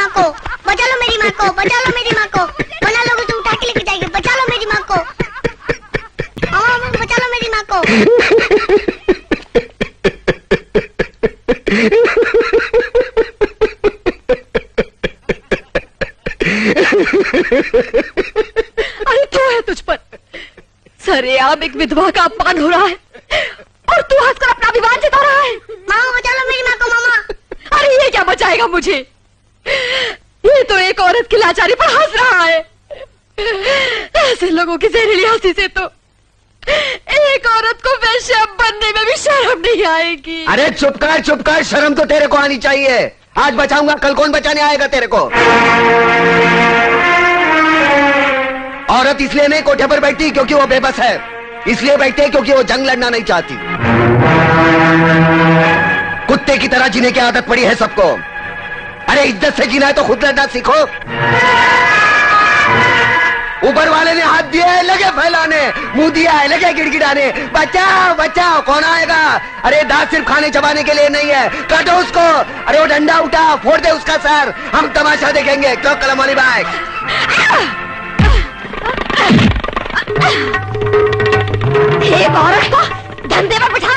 को, बचा लो मेरी माँ को, बचा लो मेरी माँ को, वरना लोग उसे उठा के लेके जाएंगे। बचा लो मेरी माँ को, बचा लो मेरी माँ को। अरे तू है तुझ पर सरेआम एक विधवा का अपमान हो रहा है और तू हंसकर अपना अभिमान जता रहा है। मामा बचा लो मेरी माँ को मामा। अरे ये क्या बचाएगा मुझे? ये तो एक औरत की लाचारी पर हंस रहा है। ऐसे लोगों की जहरीली हंसी से तो एक औरत को वैश्या बनने में भी शर्म नहीं आएगी। अरे चुप कर, शर्म तो तेरे को आनी चाहिए। आज बचाऊंगा, कल कौन बचाने आएगा तेरे को? औरत इसलिए नहीं कोठे पर बैठती क्योंकि वो बेबस है, इसलिए बैठते क्योंकि वो जंग लड़ना नहीं चाहती। कुत्ते की तरह जीने की आदत पड़ी है सबको। अरे इज्जत से जीना है तो खुद लड़ना सीखो। ऊपर वाले ने हाथ दिया है लगे फैलाने, मुंह दिया है लगे गिड़गिड़ाने। बचाओ बचाओ, कौन आएगा? अरे दांत सिर्फ खाने चबाने के लिए नहीं है, काटो उसको। अरे वो डंडा उठा, फोड़ दे उसका सर, हम तमाशा देखेंगे। क्यों कलमानी भाई? एक औरत को धंधे पर बिठा